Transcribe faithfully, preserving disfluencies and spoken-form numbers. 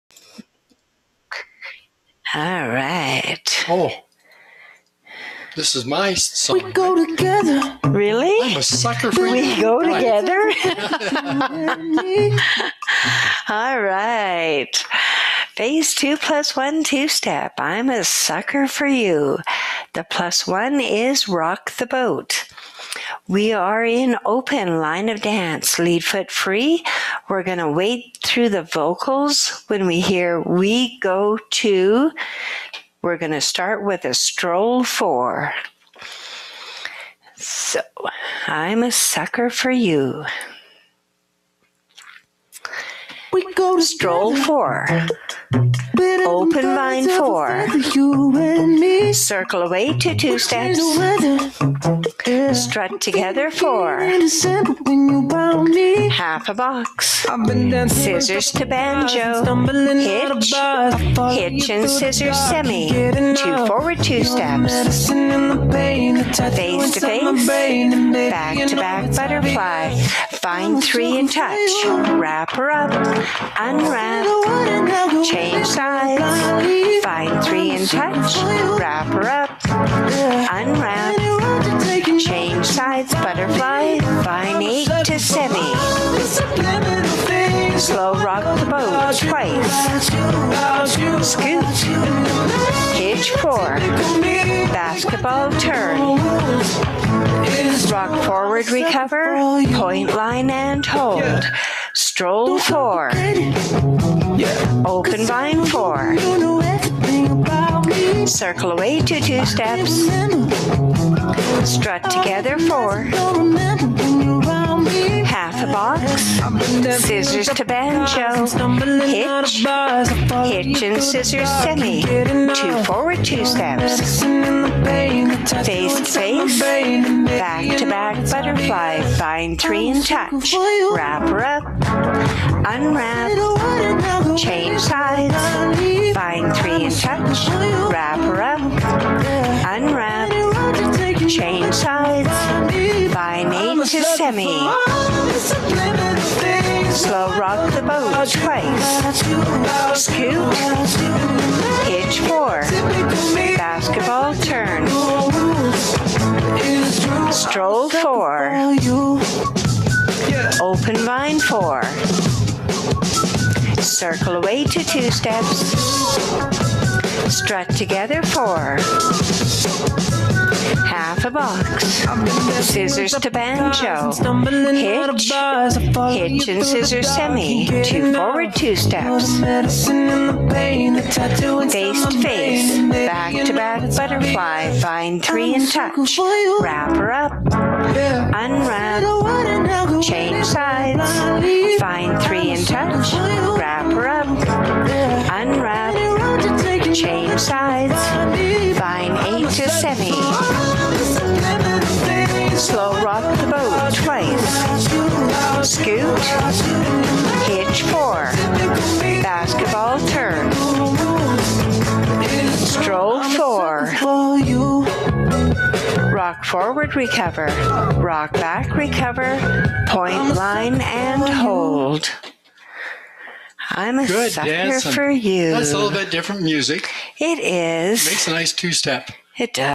All right. Oh, this is my song. We go together. Really? I'm a sucker for We you. go Right. together? All right. Phase two plus one two-step. I'm a sucker for you. The plus one is rock the boat. We are in open line of dance, lead foot free. We're going to wait through the vocals when we hear we go to. We're going to start with a stroll four. So, I'm a sucker for you. We go to Stroll four. Open line four. You and me. Circle away to two steps. Strut together four. Half a box. Scissors to banjo. Hitch. Hitch and scissors semi. Two forward two steps. Face to face. Back to back butterfly. Find three and touch. Wrap her up. Unwrap. Change sides. Find three and touch. Wrap her up. Unwrap. Change sides. Butterfly. Find eight to semi. Slow rock the boat twice. Scoot. Hitch four. Basketball turn. Rock forward, recover. Point line and hold. Stroll four. Open vine four. Circle away to two steps. Strut together four. Half a box. Scissors to banjo. Hitch. Hitch and scissors semi. Two forward two steps. Face to face. Back to back butterfly. Find three and touch. Wrap her up. Unwrap. Change sides. Find three and touch. Wrap her up. Unwrap. Change sides. Find eight to semi. Slow rock the boat twice. Scoot. Hitch four. Basketball turn. Stroll four. Open vine four. Circle away to two steps. Strut together four. Half a box. Scissors to banjo. Hitch. Hitch and scissors semi. Two forward two steps. Face to face. Back to back butterfly. Find three and touch. Wrap her up. Unwrap. Change sides. Find three and touch. Wrap her up. Unwrap. Change sides. Find eight to semi. Slow rock the boat twice. Scoot. Hitch four. Basketball turn. Stroll four. Rock forward, recover. Rock back, recover. Point line and hold. I'm a Good sucker dancing. for you. That's a little bit different music. It is. Makes a nice two-step. It does.